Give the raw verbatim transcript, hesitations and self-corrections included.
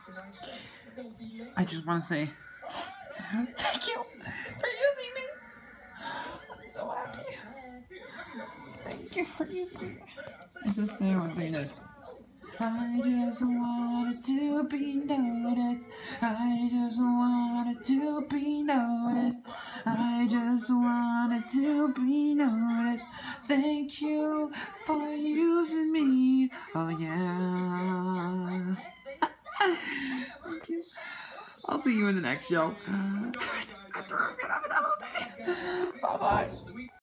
I just want to say thank you for using me. I'm so happy. Thank you for using me. I just say, I want to say this. I just wanted to be noticed. I just wanted to be noticed. I just wanted to be noticed. Thank you for using me. Oh yeah. Thank you. I'll see you in the next show. Bye bye.